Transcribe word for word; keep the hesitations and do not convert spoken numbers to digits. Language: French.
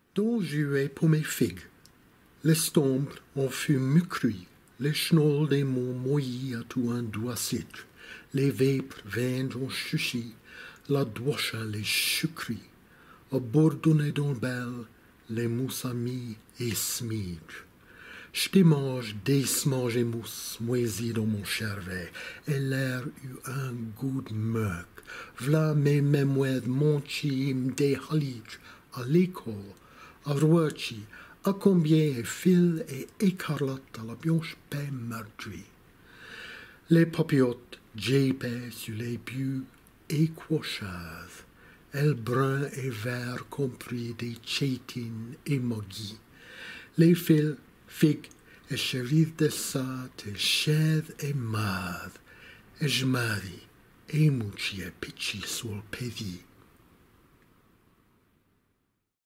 dont jouais pour mes figues. L'estombre en fut mucrue, les chenolles des monts mouillis à tout un doigt sèche, les vêpres vaines en chuchis, la douche les chucris, abordonnés dans le bel, les moussamis et smidge. J'témange desmange et mousse moisie dans mon cerveau, et l'air eut un goût de meurc. V'là mes mémoires monchi des halich à l'école, à Roachi, à combien et fil et écarlate à la blanche paix meurtrie. Les papillotes jaipaient sur les pieux équochades, elles bruns et verts compris des chétines et mogis. Les fils figues et chéris de ça te chèvres et mad, et je marie, et mouchi et pitchi sur le pédi.